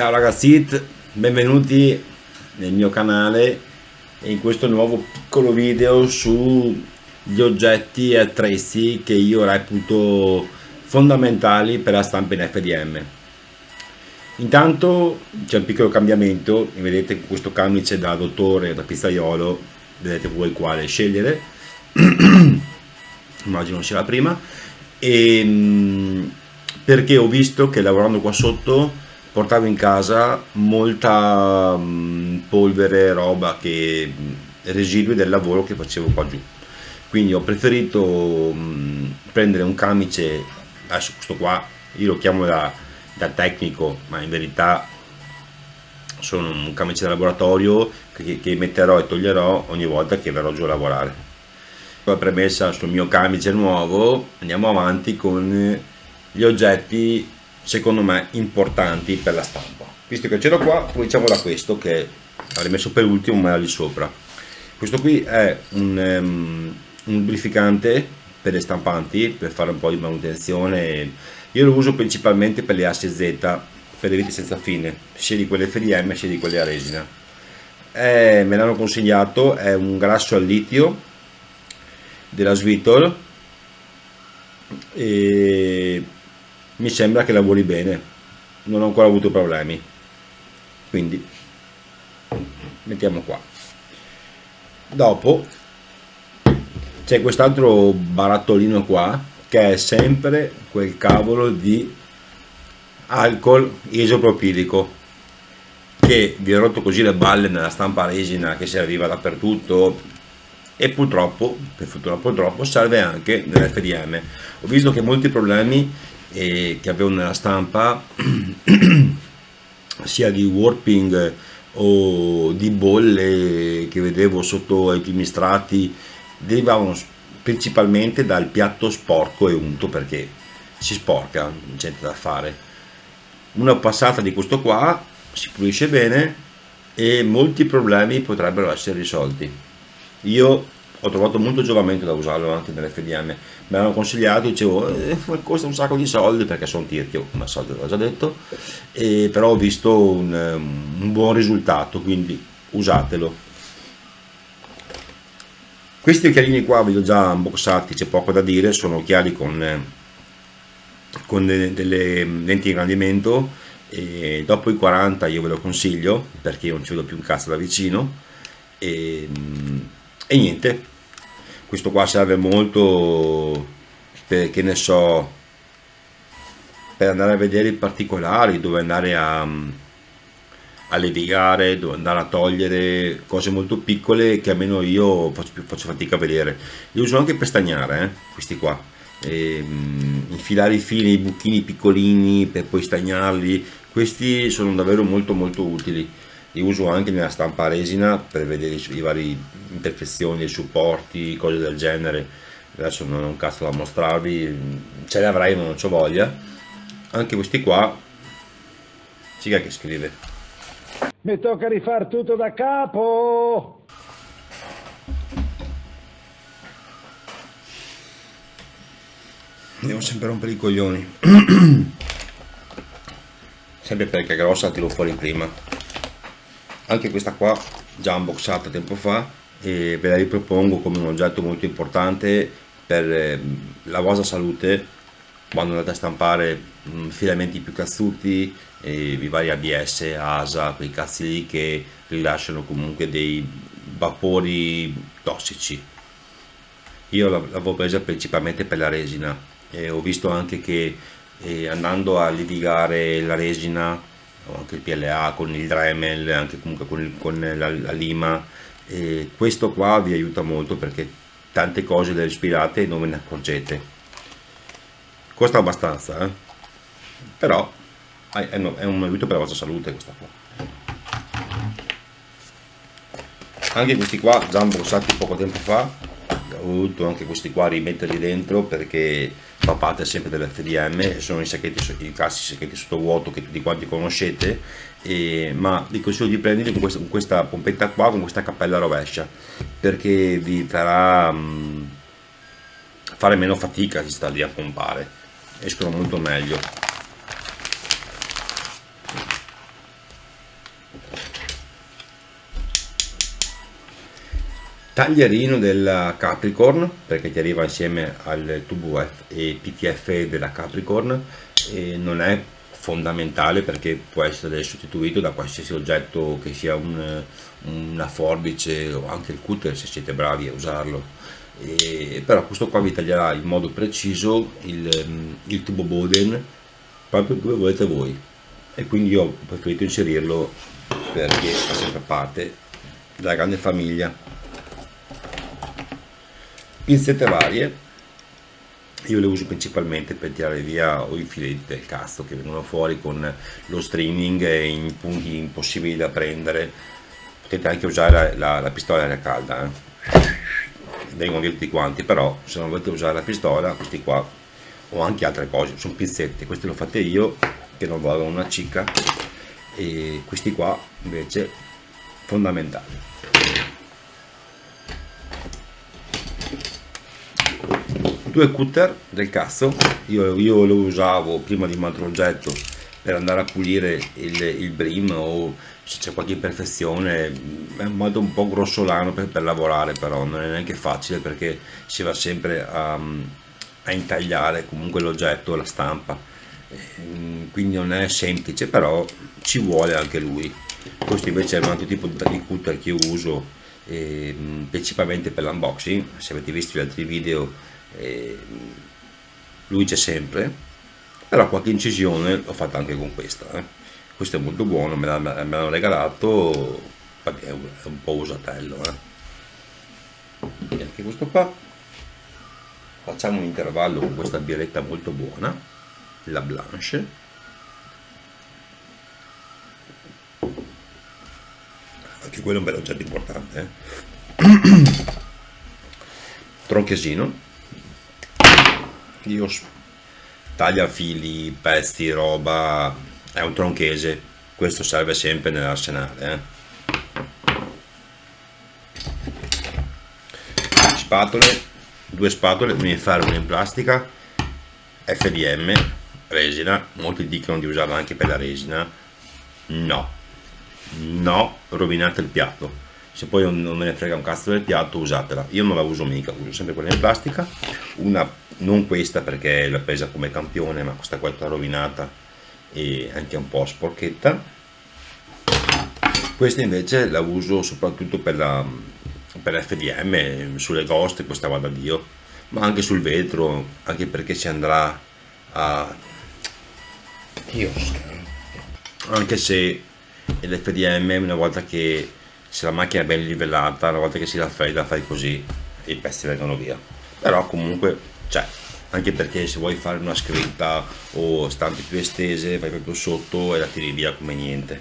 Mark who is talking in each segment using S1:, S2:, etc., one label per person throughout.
S1: Ciao ragazzi, benvenuti nel mio canale e in questo nuovo piccolo video sugli oggetti e attrezzi che io reputo fondamentali per la stampa in FDM. Intanto c'è un piccolo cambiamento, vedete questo camice da dottore, da pizzaiolo, vedete voi quale scegliere, immagino sia la prima, perché ho visto che lavorando qua sotto portavo in casa molta polvere, roba che residui del lavoro che facevo qua giù, quindi ho preferito prendere un camice. Adesso questo qua io lo chiamo da tecnico, ma in verità sono un camice da laboratorio che metterò e toglierò ogni volta che verrò giù a lavorare. Poi, premessa sul mio camice nuovo, andiamo avanti con gli oggetti secondo me importanti per la stampa. Visto che ce l'ho qua, cominciamo da questo che avrei messo per ultimo, ma era lì sopra. Questo qui è un lubrificante per le stampanti, per fare un po' di manutenzione. Io lo uso principalmente per le asse Z, per le viti senza fine, sia di quelle FDM sia di quelle a resina. Me l'hanno consigliato, è un grasso al litio della Svitol e mi sembra che lavori bene, non ho ancora avuto problemi, quindi mettiamo qua. Dopo c'è quest'altro barattolino qua che è sempre quel cavolo di alcol isopropilico che vi ho rotto così le balle nella stampa resina, che serviva dappertutto e purtroppo, per fortuna purtroppo, serve anche nell'FDM. Ho visto che molti problemi che avevo nella stampa sia di warping o di bolle che vedevo sotto ai primi strati derivavano principalmente dal piatto sporco e unto, perché si sporca, non c'è niente da fare. Una passata di questo qua si pulisce bene e molti problemi potrebbero essere risolti. Io ho trovato molto giovamento da usarlo anche nell'FDM, me l'hanno consigliato, dicevo costa un sacco di soldi perché sono tirchio, come al solito l'ho già detto, però ho visto un buon risultato, quindi usatelo. Questi occhialini qua vi ho già unboxati, c'è poco da dire, sono occhiali con delle lenti di ingrandimento e dopo i 40 io ve lo consiglio perché io non ci vedo più un cazzo da vicino. E niente, questo qua serve molto per, che ne so, per andare a vedere i particolari, dove andare a levigare, dove andare a togliere cose molto piccole che almeno io faccio fatica a vedere. Li uso anche per stagnare, questi qua, infilare i fili, i buchini piccolini per poi stagnarli. Questi sono davvero molto utili. Li uso anche nella stampa resina per vedere i vari imperfezioni, i supporti, cose del genere. Adesso non ho un cazzo da mostrarvi, ce le avrei ma non c'ho voglia. Anche questi qua, chi è che scrive?
S2: Mi tocca rifare tutto da capo!
S1: Devo sempre rompere i coglioni. Sempre perché è grossa, tiro fuori prima. Anche questa qua già unboxata tempo fa e ve la ripropongo come un oggetto molto importante per la vostra salute quando andate a stampare filamenti più cazzuti, i vari ABS, ASA, quei cazzi lì che rilasciano comunque dei vapori tossici. Io l'avevo presa principalmente per la resina e ho visto anche che andando a litigare la resina, anche il PLA con il Dremel, anche comunque con la lima, questo qua vi aiuta molto perché tante cose le respirate e non ve ne accorgete. Costa abbastanza, però è un aiuto per la vostra salute questa qua. Anche questi qua già unboxati poco tempo fa, ho voluto anche questi qua rimetterli dentro perché fa parte sempre dell'FDM, sono i sacchetti, i classici sacchetti sottovuoto che tutti quanti conoscete, ma vi consiglio di prenderli con questa pompetta qua, con questa cappella rovescia, perché vi farà fare meno fatica di stare lì a pompare, escono molto meglio. taglierino della Capricorn, perché ti arriva insieme al tubo e PTFE della Capricorn, e non è fondamentale perché può essere sostituito da qualsiasi oggetto, che sia una forbice o anche il cutter se siete bravi a usarlo. Però questo qua vi taglierà in modo preciso il tubo Bowden proprio dove volete voi, e quindi io ho preferito inserirlo perché fa sempre parte della grande famiglia. Pinzette varie, io le uso principalmente per tirare via o i filetti del cazzo che vengono fuori con lo streaming in punti impossibili da prendere. Potete anche usare la pistola aria calda, vengono via tutti quanti, però se non volete usare la pistola, questi qua o anche altre cose, sono pinzette, queste le ho fatte io che non volevo una cicca, e questi qua invece fondamentali. Due cutter del cazzo, io lo usavo prima di un altro oggetto per andare a pulire il brim, o se c'è qualche imperfezione. È un modo un po' grossolano per lavorare, però non è neanche facile perché si va sempre a intagliare comunque l'oggetto, la stampa, quindi non è semplice, però ci vuole anche lui. Questo invece è un altro tipo di cutter che io uso principalmente per l'unboxing. Se avete visto gli altri video, lui c'è sempre, però qualche incisione l'ho fatta anche con questa. Questo è molto buono, me l'hanno regalato, vabbè, è un po' usatello, e anche questo qua. Facciamo un intervallo con questa birretta molto buona, la Blanche, anche quello è un bel oggetto importante, tronchesino. Io tagliafili, pezzi, roba, è un tronchese, questo serve sempre nell'arsenale. Spatole, due spatole, mi fare una in plastica, FDM, resina. Molti dicono di usarla anche per la resina. No, rovinate il piatto. Se poi non me ne frega un cazzo del piatto, usatela. Io non la uso mica, uso sempre quella in plastica. Una, non questa perché l'ho presa come campione, ma questa qua è rovinata e anche un po' sporchetta. Questa invece la uso soprattutto per FDM, sulle Ghost, questa va da Dio, ma anche sul vetro, anche perché si andrà a... anche se l'FDM, una volta che, se la macchina è ben livellata, una volta che si raffredda fai così e i pezzi vengono via, però comunque c'è, anche perché se vuoi fare una scritta o stampe più estese vai proprio sotto e la tiri via come niente.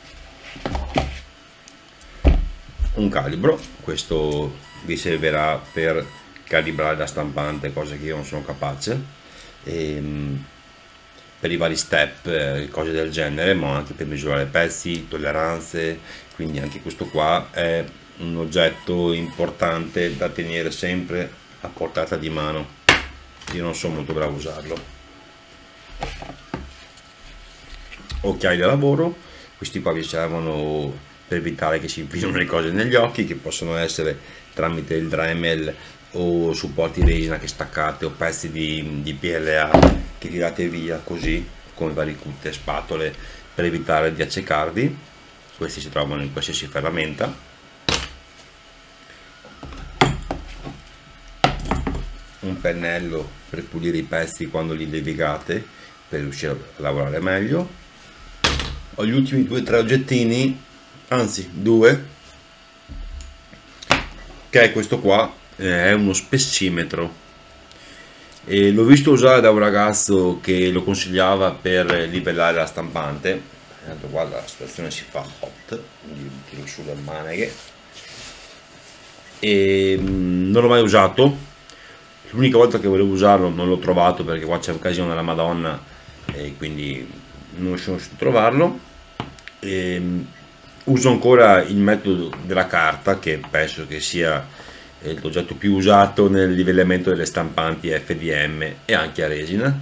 S1: Un calibro, questo vi servirà per calibrare la stampante, cosa che io non sono capace, per i vari step, cose del genere, ma anche per misurare pezzi, tolleranze. Quindi anche questo qua è un oggetto importante da tenere sempre a portata di mano. Io non sono molto bravo a usarlo. Occhiali da lavoro, questi qua vi servono per evitare che si infilino le cose negli occhi, che possono essere tramite il Dremel o supporti resina che staccate, o pezzi di PLA che tirate via così, come vari cutte, spatole, per evitare di accecarvi. Questi si trovano in qualsiasi ferramenta. Un pennello per pulire i pezzi quando li levigate, per riuscire a lavorare meglio. Ho gli ultimi 2 o 3 oggettini, anzi 2, che è questo qua, è uno spessimetro, e l'ho visto usare da un ragazzo che lo consigliava per livellare la stampante. Tanto qua la situazione si fa hot, quindi tiro su le maniche, e non l'ho mai usato. L'unica volta che volevo usarlo non l'ho trovato perché qua c'è occasione della Madonna e quindi non sono riuscito a trovarlo. Uso ancora il metodo della carta, che penso che sia l'oggetto più usato nel livellamento delle stampanti FDM e anche a resina.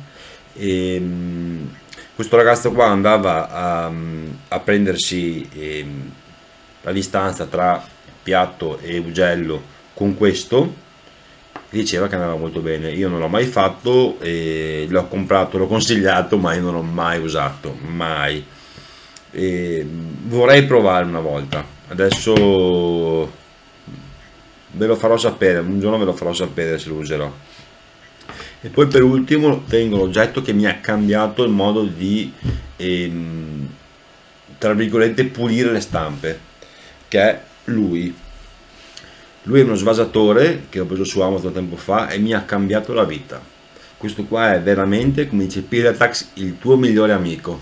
S1: Questo ragazzo qua andava a prendersi la distanza tra piatto e ugello con questo diceva che andava molto bene. Io non l'ho mai fatto, e l'ho comprato, l'ho consigliato, ma io non l'ho mai usato, mai. Vorrei provare una volta, adesso ve lo farò sapere, un giorno ve lo farò sapere se lo userò. E poi per ultimo tengo l'oggetto che mi ha cambiato il modo di tra virgolette pulire le stampe, che è lui è uno svasatore che ho preso su Amazon tempo fa e mi ha cambiato la vita. Questo qua è veramente, come dice Piratax, il tuo migliore amico.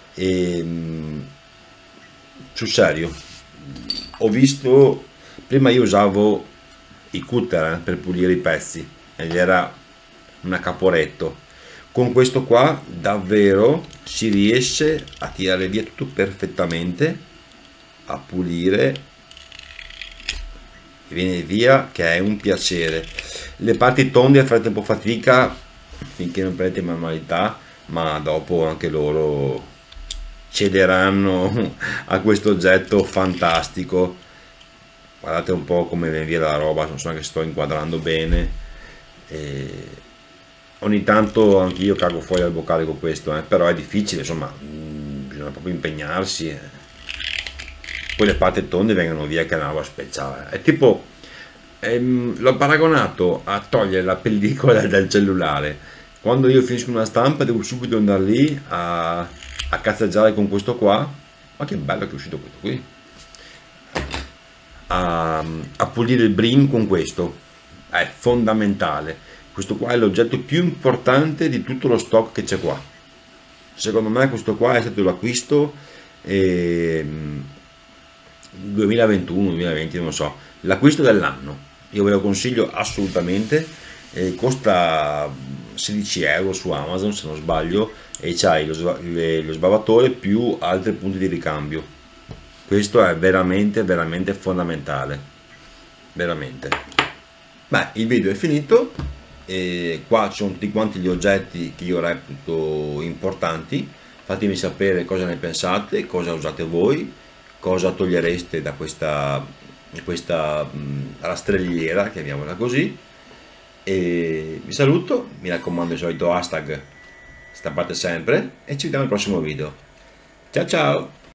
S1: Sul serio, ho visto, prima io usavo i cutter per pulire i pezzi ed era una Caporetto. Con questo qua davvero si riesce a tirare via tutto perfettamente, a pulire, viene via che è un piacere. Le parti tonde farete un po' fatica finché non prendete manualità, ma dopo anche loro cederanno a questo oggetto fantastico. Guardate un po' come viene via la roba, non so che sto inquadrando bene. Ogni tanto anche io cago fuori al boccale con questo, però è difficile, insomma, bisogna proprio impegnarsi. Poi le parti tonde vengono via che è una roba speciale. È tipo, l'ho paragonato a togliere la pellicola dal cellulare. Quando io finisco una stampa devo subito andare lì a cazzeggiare con questo qua. Ma che bello che è uscito questo qui. A pulire il brim con questo. È fondamentale. Questo qua è l'oggetto più importante di tutto lo stock che c'è qua. Secondo me questo qua è stato l'acquisto 2021-2020, non lo so, l'acquisto dell'anno. Io ve lo consiglio assolutamente. Costa 16 euro su Amazon se non sbaglio, e c'hai lo sbavatore più altri punti di ricambio. Questo è veramente veramente fondamentale, veramente. Beh, il video è finito, e qua ci sono tutti quanti gli oggetti che io reputo importanti. Fatemi sapere cosa ne pensate, cosa usate voi, cosa togliereste da questa rastrelliera, chiamiamola così. E vi saluto, mi raccomando il solito hashtag stampate sempre, e ci vediamo al prossimo video. Ciao ciao!